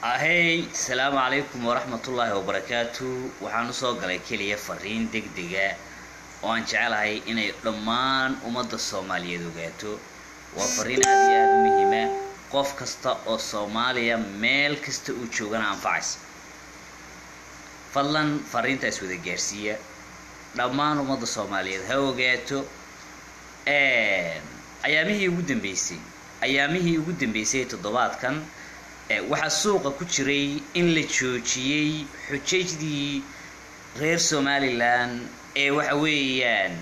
Hey, السلام عليكم ورحمة الله وبركاته. waxaan soo galay kaliya fariin degdega oo aan jecelahay inay dhammaan ummadda Soomaaliyeed ogaato. Waa fariin aad iyo aad muhiim ah qof kasta oo Soomaaliya meel kasta uu joogana anfacaysa. Fadlan fariinta is wada gaarsiiya dhammaan ummadda Soomaaliyeed ha ogaato. ayaamihii ugu dambeysay toddobaadkan waxa suuqa ku jiray in la joojiyay xujaydii reer Somaliland waxa weeyaan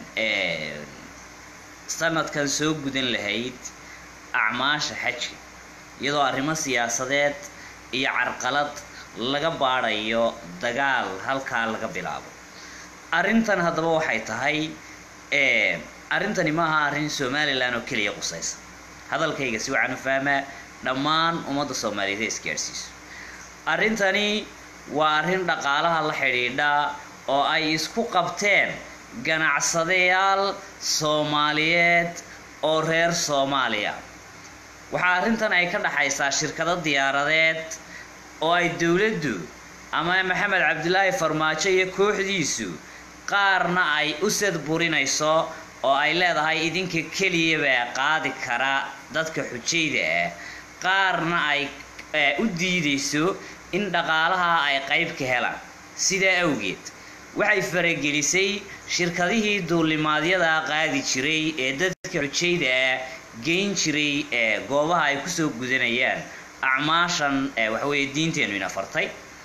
sanadkan soo gudan lahayd acmaasha xajka iyadoo arrimo siyaasadeed iyo carqalad laga baarayo dagaal halka laga bilaabo. Arrintan haddaba waxay tahay arrintani maaha arrin Somaliland oo kaliya qusaysa. hadalkayga si wacan u fahmaa dhammaan ummadda Soomaaliyeed isgaarsiiso. Arrintani waa arrin dhaqaalaha la xiriidha oo ay isku qabteen ganacsadayaal Soomaaliyeed oo reer Soomaaliya. Waxa arrintan ay ka dhaxaysaa shirkado diyaaradeed oo ay dawladdu ama Maxamed Cabdilaahi Farmaajo iyo kooxdiisu qaarna ay u sadburinayso oo ay leedahay idinka kaliya baa qaadi kara dadka xujayda ah, qaarna ay u diidayso in dhaqaalaha ay qayb ka helaan. Sida awgeed waxay faragelisay shirkadihii duulimaadyada qaadi jiray ee dadka xujayda geyn jiray goobaha ay ku soo gudanayaan acmaashan waxa weeye diinteenu ina fartay.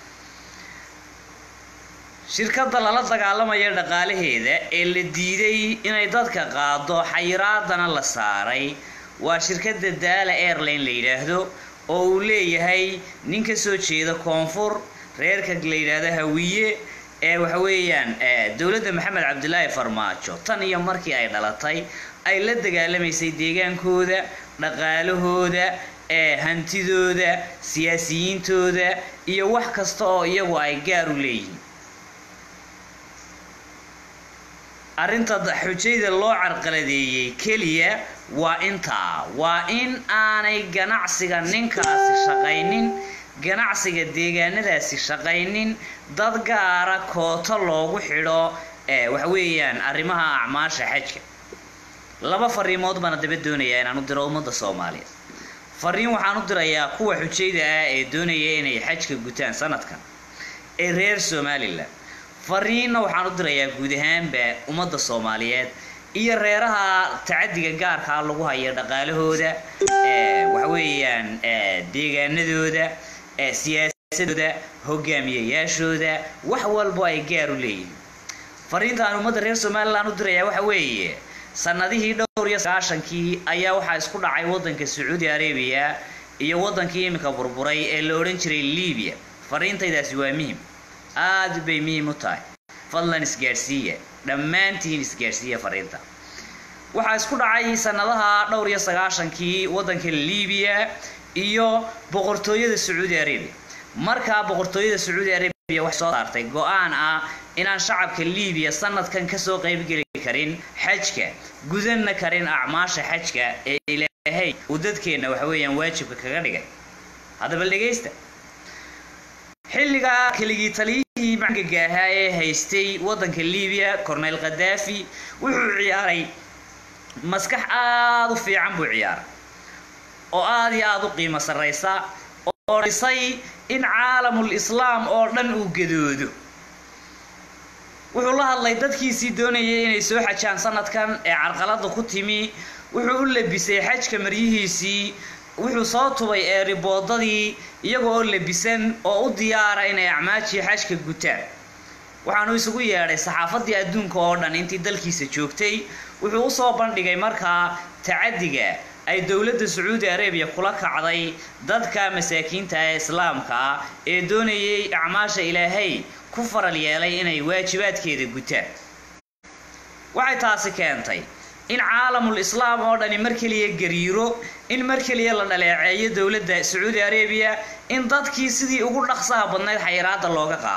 shirkadda lala dagaalamaya dhaqaalaheeda ee la diiday inay dadka qaado xayiraadana la saaray waa shirkadda Daala Airline la yiraahdo oo uu leeyahay nin ka soo jeeda koonfur reerka la yiraahdo Hawiye waxa weeyaan dawladda Maxamed Cabdilaahi Farmaajo tan iyo markii ay dhalatay ay la dagaalamaysay deegaankooda, dhaqaalahooda, hantidooda, siyaasiyiintooda iyo wax kasta oo iyagu ay gaar u leeyihiin. arrinta xujayda loo carqaladeeyay kaliya waa in aanay ganacsiga ninkaasi shaqaynin, ganacsiga deegaanadaasi shaqaynin, dad gaara koota loogu xidho waxa weeyaan arrimaha acmaasha xajka. laba fariimood baan daba doonayaa inaan u diro ummadda Soomaaliyeed. fariin waxaan u dirayaa kuwa xujayda ee doonaya inay xajka gutaan sanadkan ee reer Somaliland. fariinna waxaan u dirayaa guud ahaanba ummadda Soomaaliyeed iyo reeraha tacadiga gaarka lagu hayo dhaqaalahooda waxa weeyaan deegaanadooda, siyaasadooda, hogaamiyayaashooda, wax walba ay gaar u leeyihiin. fariintan ummadda reer Somaliland u dirayaa waxa weeye sanadihii dhowr iyo 90kii ayaa waxa isku dhacay wadanka Saudi Arabia iyo wadankii imika burburay ee la oran jiray Libya. fariintaydaasi waa muhiim, aad bay muhiim u tahay. fadlan isgaarsiiya dhammaantiin isgaarsiiya fariinta. waxa isku dhacay sanadaha dhowr iyo 90kii wadanka Libya iyo boqortooyada Saudi Arabia. marka boqortooyada Saudi Arabia wax soo saartay go'aan ah inaan shacabka Libya sanadkan ka soo qayb gali karin xajka, gudanna karin acmaasha xajka ee Ilaahay uu dadkeena waxa weeyaan waajibka kaga dhigay. hadaba dhageysta. xilliga kaligii taliyihii magaca ahaa ee haystay wadanka Libya Colonel Gaddafi wuxuu ciyaaray maskax aad u fiican buu ciyaaray oo aad iyo aad u qiimo sareysa oo dhisay in caalamul islaam oo dhan uu gadoodo. wuxuu la hadlay dadkiisii doonayay inay soo xajaan sanadkan ee carqalada ku timi. wuxuu u labisay xajka maryihiisii, wuxuu soo tubay riboodadii iyagoo oo labisan oo u diyaara inay acmaashii xajka gutaan. waxaanu isugu yeedhay saxaafadii adduunka oo dhan intii dalkiisa joogtay. wuxuu u soo bandhigay markaa tacadiga ay dawladda Saudi Arabia kula kacday dadka masaakiinta ee islaamka ee doonayay acmaasha Ilaahay ku faral yeelay inay waajibaadkeeda gutaan. waxay taasi keentay in caalamul islaam oo dhan markaliya gariiro, in markaliya la dhaleeceeyo dawladda Saudi Arabia, in dadkii sidii ugu dhaqsaha badnayd xayiraada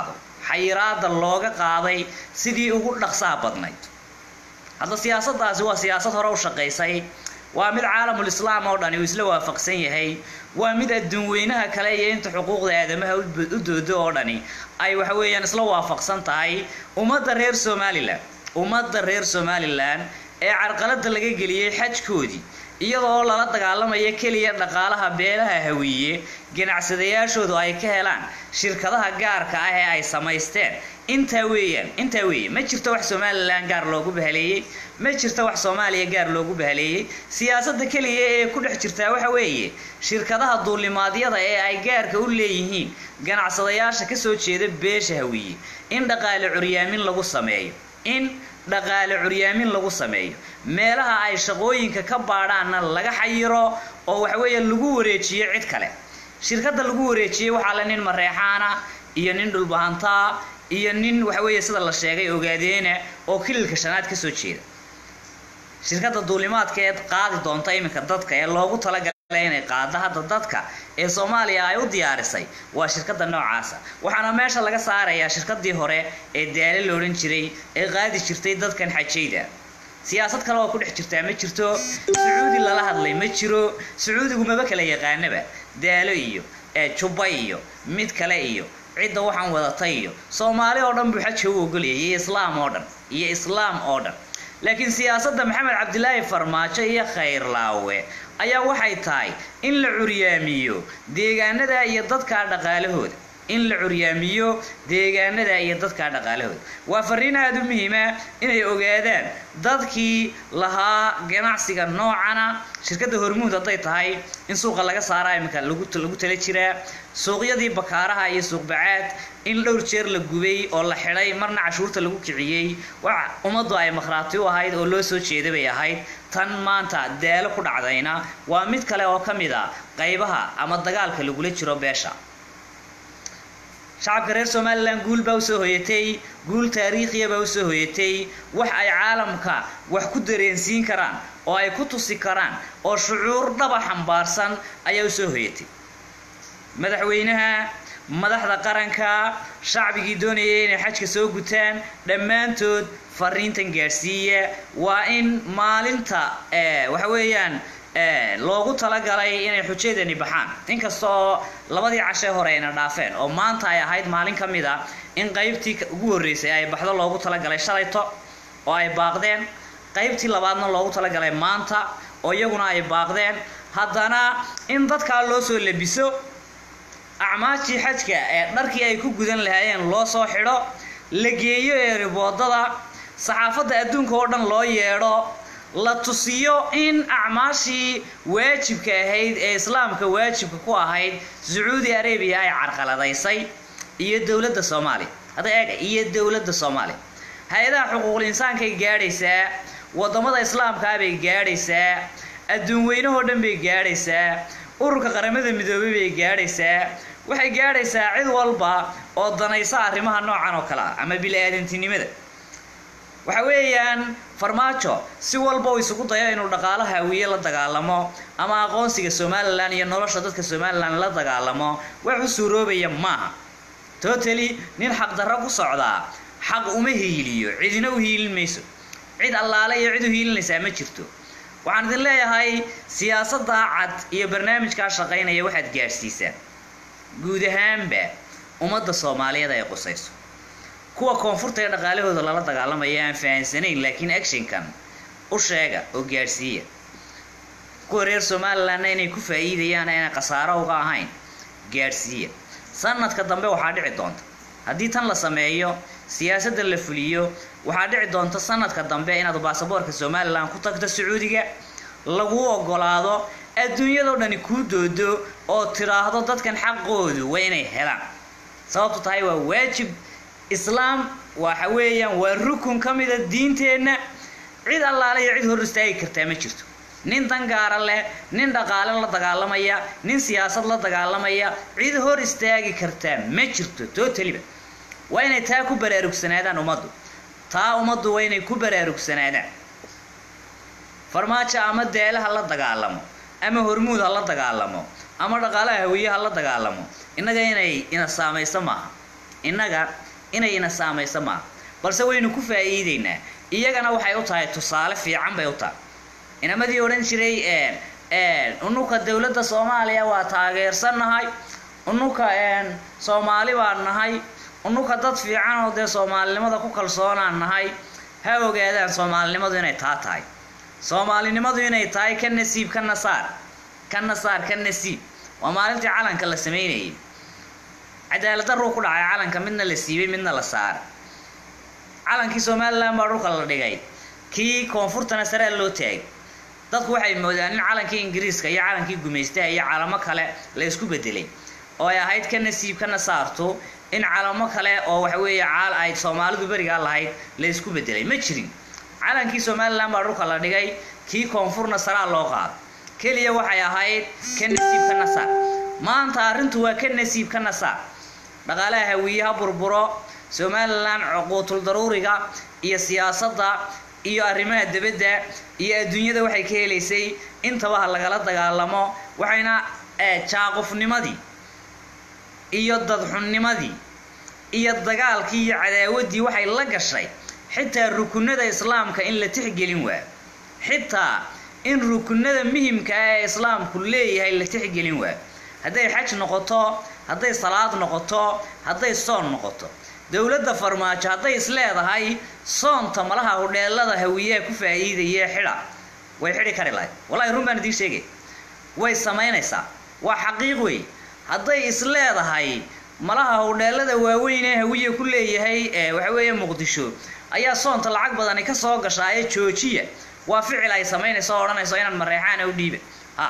looga qaaday sidii ugu dhaqsaha badnayd. hadda siyaasaddaasi waa siyaasad hore u shaqeysay waa mid caalamul islaam oo dhan uu isla waafaqsan yahay waa mid adduun weynaha kale iyo inta xuquuqda aadamaha u doodo oo dhani ay waxa weeyaan isla waafaqsan tahay ummadda reer Somaliland ee carqalada laga geliyay xajkoodii iyadoo lala dagaalamaya kaliya dhaqaalaha beelaha hawiye ganacsadayaashoodu ay ka helaan shirkadaha gaarka ah ee ay samaysteen inta weeyaan ma jirto wax Somaliland gaar loogu bahaleeyay ma jirto wax Soomaaliya gaar loogu bahaleeyay siyaasadda kaliya ee ku dhex jirta waxa weeye shirkadaha duulimaadyada ee ay gaarka u leeyihiin ganacsadayaasha ka soo jeeda beesha hawiye in dhaqaale curyaamin lagu sameeyo meelaha ay shaqooyinka ka baadhaana laga xayiro oo waxa weeye lagu wareejiyo cid kale shirkadda lagu wareejiyo waxa la nin mareexaana iyo nin dhulbahanta iyo nin waxa weeye sida la sheegay ogaadeena oo kililka shanaad ka soo jeeda shirkadda duulimaadka ee qaadi doonta iminka dadka ee loogu talagalay inay qaado hadda dadka ee Soomaaliya ay u diyaarisay waa shirkadda noocaas waxaana meesha laga saarayaa shirkaddii hore ee Daale la oran jiray ee qaadi jirtay dadkan xajayda siyaasad kale oo ku dhex jirta ma jirto Sacuudi lala hadlay ma jiro Sacuudigu ma kala yaqaanaba Daale iyo Juba iyo mid kale iyo cidda waxaan wadatay iyo Soomaali oo dhan buu xaj u ogoliyay Islaam oo dhan laakiin siyaasadda Maxamed Cabdilaahi Farmaajo iyo Khayr Laawe ayaa waxay tahay in la curyaamiyo deegaanada iyo dadka dhaqaalahooda waa fariin aad u muhiim ah inay ogaadaan dadkii lahaa ganacsiga noocana shirkadda Hormuud haday tahay in suuqa laga saaraa imika lagu tala jiraa suuqyadii bakaaraha iyo suuq bacaad in dhowr jeer la gubay oo la xidhay marna cashuurta lagu kiciyay wax umadu ay maqraati u ahayd oo loo soo jeeday bay ahayd tan maanta Daale ku dhacdayna waa mid kale oo kamid ah qaybaha ama dagaalka lagu la jiro beesha shacabka reer Somaliland guul baa soo hoyatay guul taariikhi ah baa soo hoyatay wax ay caalamka wax ku dareensiin karaan oo ay ku tusi karaan oo shucuur dhaba xambaarsan ayaa soo hoyatay madaxweynaha madaxda qaranka shacbigii doonayay inay xajka soo gutaan dhamaantood fariintan gaarsiiya waa in maalinta waxa weeyaan loogu talagalay inay xujeedani baxaan inkastoo labadii cashe hore ayna dhaafeen oo maanta ay ahayd maalin kamid ah in qaybtii ugu horeysay ay baxdo loogu talagalay shalayto oo ay baaqdeen qaybtii labaadna loogu talagalay maanta oo iyaguna ay baaqdeen haddana in dadka loo soo labiso acmaashii xajka ee dharkii ay ku gudan lahaayeen loo soo xidho la geeyo ee riboodada saxaafadda adduunka oo dhan loo yeedho la tusiyo in acmaashii waajibka ahayd ee islaamka waajibka ku ahayd Saudi Arabia ay carqaladaysay iyo dawladda Soomaaliya hay'adaha xuquuqul insaanka ay gaadhaysaa wadamada islaamka bay gaadhaysaa adduun weynaha dhan bay gaadhaysaa ururka qaramada midoobay bay gaadhaysaa waxay gaadhaysaa cid walba oo danaysa arrimaha noocan oo kala ama bini'aadantinimada waxa weeyaan Farmaajo si walba uu isugu dayo inuu dhaqaalaha hawiye la dagaalamo ama aqoonsiga Somaliland iyo nolosha dadka Somaliland la dagaalamo wax u suuroobaya maaha totally nin xaq darro ku socda xaq uma hiiliyo cidina u hiilin mayso cid allaale iyo cid u hiilinaysa ma jirto waxaan idin leeyahay siyaasadda cad iyo barnaamijka shaqeynaya waxaad gaarsiisaan guud ahaanba ummadda Soomaaliyeed ay qosayso kuwa koonfurta ee dhaqaalahooda lala dagaalamaya aan fahansanayn laakiin actionkan u sheega oo gaarsiiya kuwa reer Somaliland inay ku faa'iidayaan inay qasaaro uga ahayn gaarsiiya sanadka dambe waxaa dhici doonta haddii tan la sameeyo siyaasadda la fuliyo waxaa dhici doonta sanadka dambe inaad baasaboorka Somaliland ku tagto Sacuudiga lagu ogolaado adduunyada oo dhan ku doodo oo tiraahdo dadkan xaqoodu waa inay helaan sababtu tahay waa waajib islaam waxa weeyaan waa rukun kamid ah diinteena cid allaale iyo cid hor istaagi kartaa ma jirto nin dangaara leh nin dhaqaale la dagaalamaya nin siyaasad la dagaalamaya cid hor istaagi kartaa ma jirto totally waa inay taa ku baraarugsanaadaan ummaddu waa inay ku baraarugsanaadaan Farmaajo ama Daale la dagaalamo ama Hormuud la dagaalamo ama dhaqaalaha hawiye la dagaalamo inaga ina saamayso maaha balse waynu ku faa'iideynaa iyagana waxay u tahay tusaale fiican bay u tahay inamadii oran jiray unuka dawladda Soomaaliya waa taageersanahay unuka Soomaali baan nahay unuka dad fiican oo de Soomaalinimada ku kalsoonaan nahay ha ogaadaan Soomaalinimadu inay tahay Soomaalinimadu inay tahay kan nasiib kan nasaar kan nasiib waa maalintii calanka la sameeyay cadaalad darro ku dhacay calanka midna la siibay midna la saar calankii Soomaaliland baa dhulka la dhigay kii koonfurtana sare loo taag dadku waxay moodaan in calankii Ingiriiska iyo calankii gumeystay iyo calamo kale la isku bedelay oo ay ahayd kan nasiib kan nasaarto in calamo kale oo wax weeye caal ay Soomaalidu bariga lahayd la isku bedelay ma jirin calankii Soomaaliland baa dhulka la dhigay kii koonfurna sare loo qaad kaliya waxay ahayd kan nasiib kan nasaar maanta arintu waa kan nasiib kan nasaar dhaqaalaha hawiyaha burburo Somaliland cuquutul daruuriga iyo siyaasadda iyo arrimaha dibadda iyo adduunyada waxay ka heleysay intaba laga dagaalamo waxayna jaaqufnimadii iyo dadxunnimadii iyo dagaalkii iyo cadaawadii waxay la gashay xitaa rukunada islaamka in la tixgelin waa xitaa in rukunada muhiimka ah ee islaamku leeyahay la tixgelin waa haday xaj noqoto haday salaad noqoto haday soon noqoto dawladda farmaajo haday isleedahay soonta malaha hodheelada hawiyaha ku faa'iideeyay xidha way xidhi kari lahayd wallahi run baan idin sheegay way sameynaysaa waa xaqiiq weey haday isleedahay malaha hodheelada waaweyn ee hawiyaha ku leeyahay waxa weeye Muqdisho ayaa soonta lacag badan ka soo gashay joojiya waa ficil ay sameynayso oranayso inaan mareexaan u dhiibe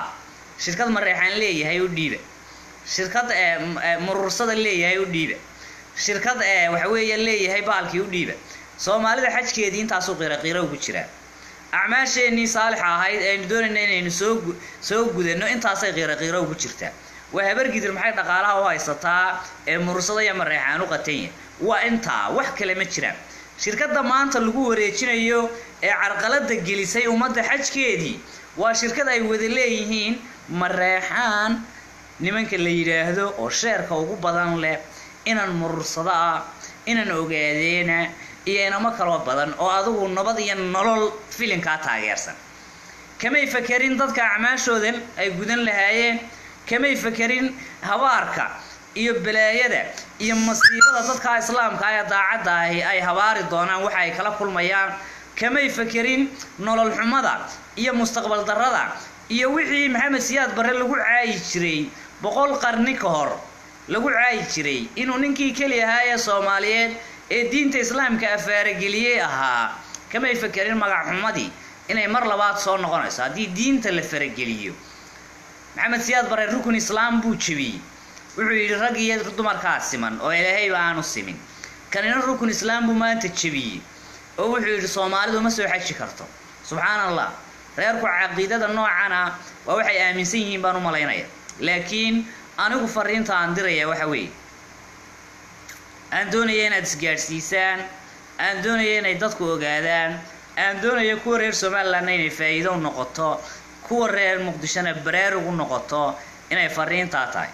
shirkad mareexaan leeyahay u dhiibe shirkad murursada leeyahay u dhiibe shirkad waxa weeye leeyahay baalkii u dhiibe Soomaalida xajkeedii intaas oo qiiro ugu jira acmaasheeni saalix ahayd ee doonayna inaynu soo gudano intaas ay qiiro ugu jirta waa habar gidir maxay dhaqaalaha u haysataa ee murursada iyo mareexaan u qatay waa inta wax kale ma jiraan shirkadda maanta lagu wareejinayo ee carqalada gelisay ummadda xajkeedii waa shirkad ay wada leeyihiin mareexaan nimanka la yiraahdo oo sheerka ugu badan leh inaan murursada inaan ogaadeena iyo inama kala badan oo adigu nabad iyo nolol filinka taageersan kamay fakirin dadka acmaashoodan ay gudan lahaayeen kamay fakirin habaarka iyo balaayada iyo masiibada dadka islaamka ay daacada ay habaari doonaan waxa ay kala kulmayaan kamay fakirin nolol xumada iyo mustaqbal darrada iyo wixii Maxamed Siyaad Barre lagu caayi jiray 100 qarni ka hor lagu caayi jiray inuu ninkii kaliya ahaa Soomaaliyeed ee diinta islaamka afaarageliyay ahaa kamay fakirin magac xumadii inay mar labaad soo noqonayso hadii diinta la farageliyo Maxamed Siyaad Barre rukun islaam buu jibiyay wuxuu yiri rag iyo dumarka siman oo Ilaahay baanu simin kanina rukun islaam buu maanta jibiyay oo wuxuu yiri Soomaalidu ma soo xaji karto subhanallah reerku aqeedada noocana waa waxay aaminsan yihiin baan u maleynaya laakiin anigu fariinta aan diraya waxa weey aan doonayay inaad isgaarsiisaan aan doonayay inay dadku ogaadaan aan doonayay kuwa reer Soomaaliland inay faa'iido noqoto kuwa reer Muqdishona bareer ugu noqoto inay fariinta tahay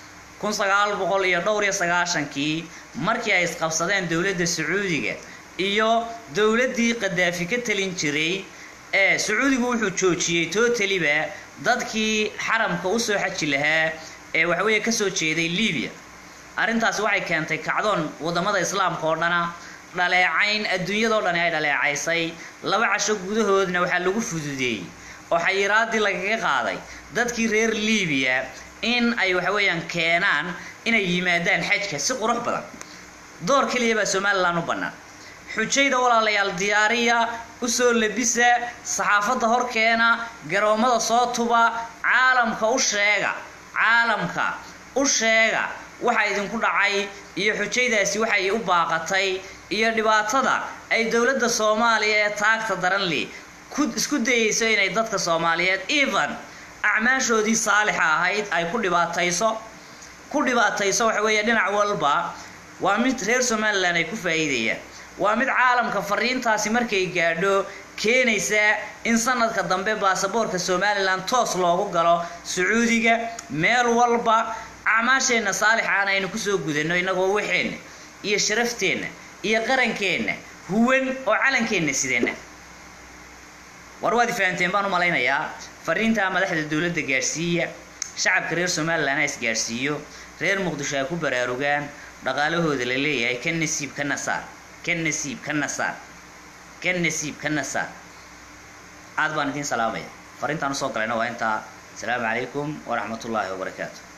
1999kii markii ay isqabsadeen dawladda Sacuudiga iyo dawladdii Qadaafi ka talin jiray Sacuudigu wuxuu joojiyay totally dadkii xaramka u soo xaji lahaa waxa weeye ka soo jeeday Liibiya arintaas waxay keentay kacdoon wadamada islaamka oo dhana dhaleecayn adduunyada oo dhan ay dhaleecaysay laba casho gudahoodna waxa lagu fududeeyay oo xayiraadii lagaga qaaday dadkii reer Liibiya in ay waxa weeyaan keenaan inay yimaadaan xajka si qurux badan door kaliya ba Soomaaliland u banaan xujayda walaalayaal diyaariya u soo labisa saxaafada horkeena garoomada soo tuba caalamka u sheega waxa idinku dhacay iyo xujaydaasi waxay u baaqatay iyo dhibaatada ay dawladda Soomaaliya ee taagta daran leh isku dayayso inay dadka Soomaaliyeed even acmaashoodii saalix ahayd ay ku dhibaatayso waxa weeye dhinac walba waa mid reer Soomaaliland ay ku faa'iideeyaan waa mid caalamka fariintaasi markay gaadho keenaysa in sanadka dambe baasaboorka Soomaaliland toos loogu galo Sacuudiga meel walba acmaasheena saalixaan aynu ku soo gudano inagoo waxeen iyo sharafteena iyo qarankeena huwan oo calankeena sidena warwaadi fahanteen baan u malaynayaa fariinta madaxda dawladda gaarsiiya shacabka reer Soomaaliland ay gaarsiiyo reer Muqdisho ay ku baraarugaan dhaqaalahooda la leeyahay kan nasiib ka nasaar aad baan idin salaamaya fariintaan soo galayna waa inta. Assalamu alaykum wa rahmatullahi wa barakatuh.